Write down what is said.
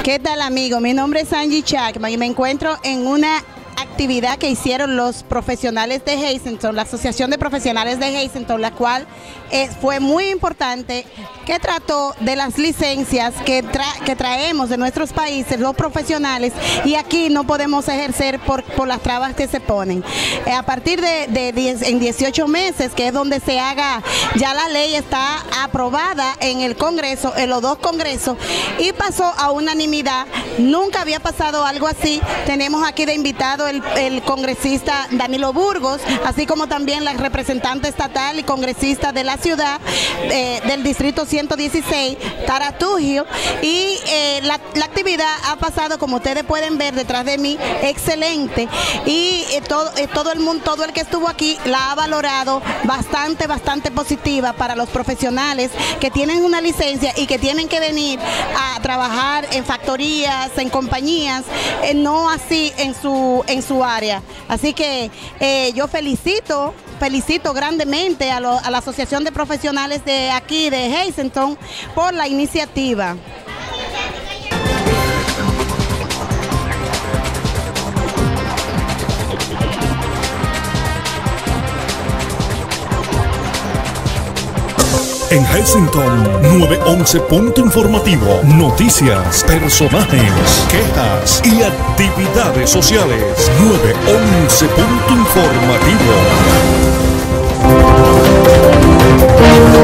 ¿Qué tal, amigo? Mi nombre es Angie Chapman y me encuentro en una actividad que hicieron los profesionales de Hazleton, la Asociación de Profesionales de Hazleton, la cual fue muy importante, que trató de las licencias que traemos de nuestros países, los profesionales, y aquí no podemos ejercer por las trabas que se ponen. A partir en 18 meses, que es donde se haga, ya la ley está aprobada en el Congreso, en los dos Congresos, y pasó a unanimidad. Nunca había pasado algo así. Tenemos aquí de invitado el congresista Danilo Burgos, así como también la representante estatal y congresista de la ciudad del distrito 116, Tara Tugio, y la actividad ha pasado, como ustedes pueden ver detrás de mí, excelente, y todo el mundo, todo el que estuvo aquí la ha valorado bastante positiva para los profesionales que tienen una licencia y que tienen que venir a trabajar en factorías, en compañías, no así en su área. Así que yo felicito grandemente a la Asociación de Profesionales de aquí, de Hazleton, por la iniciativa. En Hazleton, 911 Punto Informativo. Noticias, personajes, quejas y actividades sociales. 911 Punto Informativo.